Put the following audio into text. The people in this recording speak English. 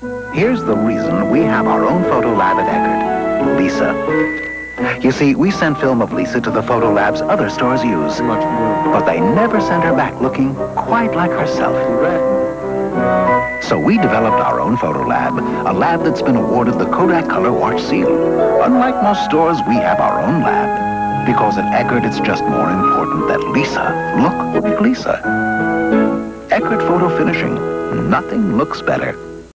Here's the reason we have our own photo lab at Eckard. Lisa. You see, we sent film of Lisa to the photo labs other stores use. But they never sent her back looking quite like herself. So we developed our own photo lab, a lab that's been awarded the Kodak Color Watch seal. Unlike most stores, we have our own lab. Because at Eckard, it's just more important that Lisa look like Lisa. Eckard Photofinishing. Nothing looks better.